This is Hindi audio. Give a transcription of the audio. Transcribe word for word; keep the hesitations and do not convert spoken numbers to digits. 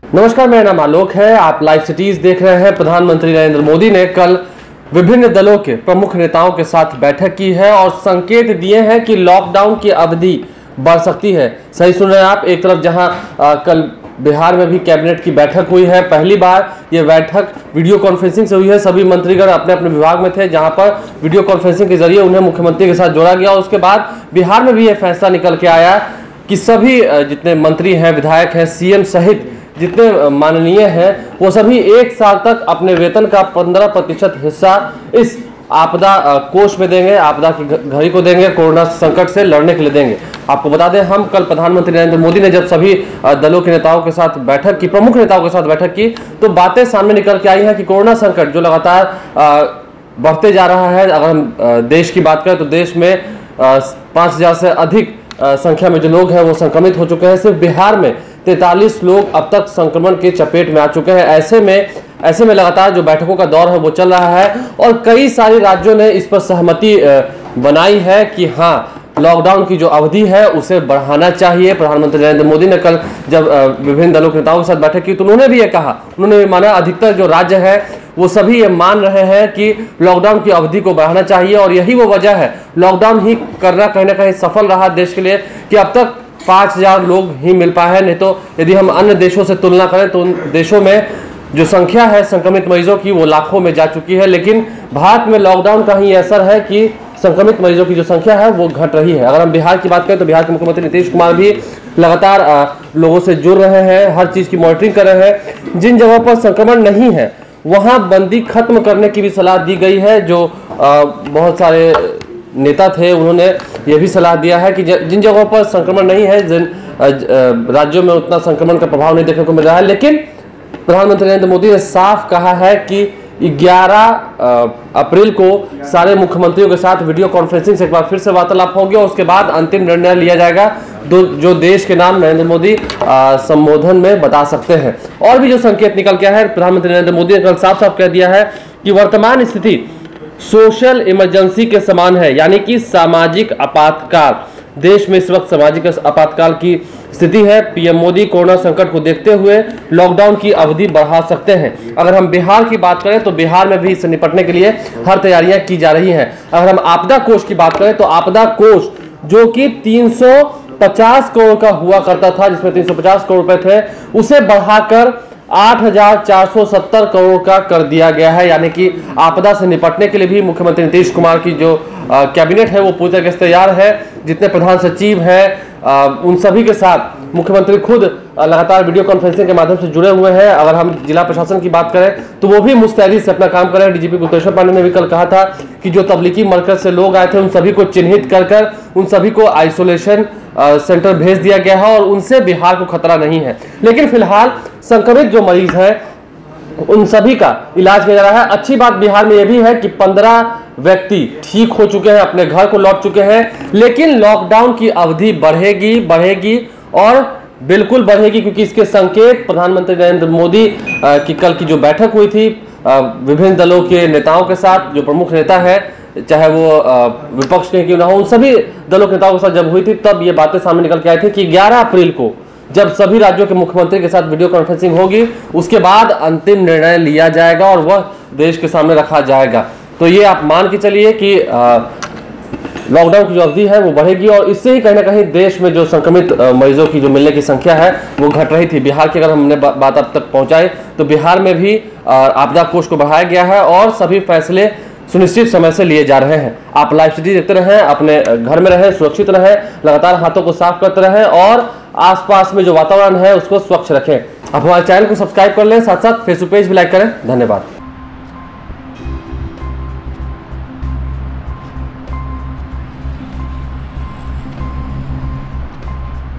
नमस्कार, मेरा नाम आलोक है। आप लाइव सिटीज देख रहे हैं। प्रधानमंत्री नरेंद्र मोदी ने कल विभिन्न दलों के प्रमुख नेताओं के साथ बैठक की है और संकेत दिए हैं कि लॉकडाउन की अवधि बढ़ सकती है। सही सुन रहे हैं आप। एक तरफ जहां आ, कल बिहार में भी कैबिनेट की बैठक हुई है। पहली बार ये बैठक वीडियो कॉन्फ्रेंसिंग से हुई है। सभी मंत्रीगण अपने अपने विभाग में थे, जहां पर वीडियो कॉन्फ्रेंसिंग के जरिए उन्हें मुख्यमंत्री के साथ जोड़ा गया। और उसके बाद बिहार में भी ये फैसला निकल के आया कि सभी जितने मंत्री हैं, विधायक हैं, सीएम सहित जितने माननीय हैं, वो सभी एक साल तक अपने वेतन का पंद्रह प्रतिशत हिस्सा इस आपदा कोष में देंगे, आपदा की घड़ी को देंगे, कोरोना संकट से लड़ने के लिए देंगे। आपको बता दें, हम कल प्रधानमंत्री नरेंद्र मोदी ने जब सभी दलों के नेताओं के साथ बैठक की, प्रमुख नेताओं के साथ बैठक की, तो बातें सामने निकल के आई हैं कि कोरोना संकट जो लगातार बढ़ते जा रहा है, अगर हम देश की बात करें तो देश में पाँच हजार से अधिक संख्या में जो लोग हैं वो संक्रमित हो चुके हैं। सिर्फ बिहार में तैंतालीस लोग अब तक संक्रमण के चपेट में आ चुके हैं। ऐसे में ऐसे में लगातार जो बैठकों का दौर है वो चल रहा है और कई सारे राज्यों ने इस पर सहमति बनाई है कि हाँ, लॉकडाउन की जो अवधि है उसे बढ़ाना चाहिए। प्रधानमंत्री नरेंद्र मोदी ने कल जब विभिन्न दलों के नेताओं के साथ बैठक की तो उन्होंने भी ये कहा, उन्होंने भी माना, अधिकतर जो राज्य है वो सभी ये मान रहे हैं कि लॉकडाउन की अवधि को बढ़ाना चाहिए। और यही वो वजह है, लॉकडाउन ही करना कहीं ना कहीं सफल रहा देश के लिए कि अब तक पाँच हजार लोग ही मिल पाए हैं। नहीं तो यदि हम अन्य देशों से तुलना करें तो उन देशों में जो संख्या है संक्रमित मरीजों की वो लाखों में जा चुकी है। लेकिन भारत में लॉकडाउन का ही असर है कि संक्रमित मरीजों की जो संख्या है वो घट रही है। अगर हम बिहार की बात करें तो बिहार के मुख्यमंत्री नीतीश कुमार भी लगातार लोगों से जुड़ रहे हैं, हर चीज़ की मॉनिटरिंग कर रहे हैं। जिन जगहों पर संक्रमण नहीं है वहाँ बंदी खत्म करने की भी सलाह दी गई है। जो आ, बहुत सारे नेता थे उन्होंने ये भी सलाह दिया है कि जिन जगहों पर संक्रमण नहीं है, जिन राज्यों में उतना संक्रमण का प्रभाव नहीं देखने को मिल रहा है, लेकिन प्रधानमंत्री नरेंद्र मोदी ने साफ कहा है कि ग्यारह अप्रैल को सारे मुख्यमंत्रियों के साथ वीडियो कॉन्फ्रेंसिंग से एक बार फिर से वार्तालाप होगी और उसके बाद अंतिम निर्णय लिया जाएगा जो देश के नाम नरेंद्र मोदी संबोधन में बता सकते हैं। और भी जो संकेत निकल गया है, प्रधानमंत्री नरेंद्र मोदी ने कल साफ साफ कह दिया है कि वर्तमान स्थिति सोशल इमरजेंसी के समान है, यानी कि सामाजिक आपातकाल। देश में इस वक्त सामाजिक आपातकाल की स्थिति है। पीएम मोदी कोरोना संकट को देखते हुए लॉकडाउन की अवधि बढ़ा सकते हैं। अगर हम बिहार की बात करें तो बिहार में भी इससे निपटने के लिए हर तैयारियां की जा रही हैं। अगर हम आपदा कोष की बात करें तो आपदा कोष जो कि तीन सौ पचास करोड़ का हुआ करता था, जिसमें तीन सौ पचास करोड़ रुपए थे, उसे बढ़ाकर आठ हजार चार सौ सत्तर करोड़ का कर दिया गया है। यानी कि आपदा से निपटने के लिए भी मुख्यमंत्री नीतीश कुमार की जो कैबिनेट है वो पूरी तरह से तैयार है। जितने प्रधान सचिव हैं उन सभी के साथ मुख्यमंत्री खुद लगातार वीडियो कॉन्फ्रेंसिंग के माध्यम से जुड़े हुए हैं। अगर हम जिला प्रशासन की बात करें तो वो भी मुस्तैदी से अपना काम कर रहे हैं। डीजीपी गुप्तेश्वर पांडे ने भी कल कहा था कि जो तबलीगी मरकज से लोग आए थे उन सभी को चिन्हित कर कर उन सभी को आइसोलेशन सेंटर भेज दिया गया है और उनसे बिहार को खतरा नहीं है। लेकिन फिलहाल संक्रमित जो मरीज हैं उन सभी का इलाज किया जा रहा है। अच्छी बात बिहार में यह भी है कि पंद्रह व्यक्ति ठीक हो चुके हैं, अपने घर को लौट चुके हैं। लेकिन लॉकडाउन की अवधि बढ़ेगी बढ़ेगी और बिल्कुल बढ़ेगी, क्योंकि इसके संकेत प्रधानमंत्री नरेंद्र मोदी की कल की जो बैठक हुई थी विभिन्न दलों के नेताओं के साथ, जो प्रमुख नेता है, चाहे वो विपक्ष के क्यों ना हो, उन सभी दलों के नेताओं के साथ जब हुई थी तब ये बातें सामने निकल के आई थी कि ग्यारह अप्रैल को जब सभी राज्यों के मुख्यमंत्री के साथ वीडियो कॉन्फ्रेंसिंग होगी उसके बाद अंतिम निर्णय लिया जाएगा और वह देश के सामने रखा जाएगा। तो ये आप मान के चलिए कि लॉकडाउन की जो अवधि है वो बढ़ेगी और इससे ही कहीं ना कहीं देश में जो संक्रमित मरीजों की जो मिलने की संख्या है वो घट रही थी। बिहार की अगर हमने बा, बात अब तक पहुंचाई तो बिहार में भी आपदा कोष को बढ़ाया गया है और सभी फैसले सुनिश्चित समय से लिए जा रहे हैं। आप लाइव सिटी देखते रहें, अपने घर में रहें, सुरक्षित रहें, लगातार हाथों को साफ करते रहें और आसपास में जो वातावरण है उसको स्वच्छ रखें। आप हमारे चैनल को सब्सक्राइब कर लें, साथ साथ फेसबुक पेज भी लाइक करें। धन्यवाद।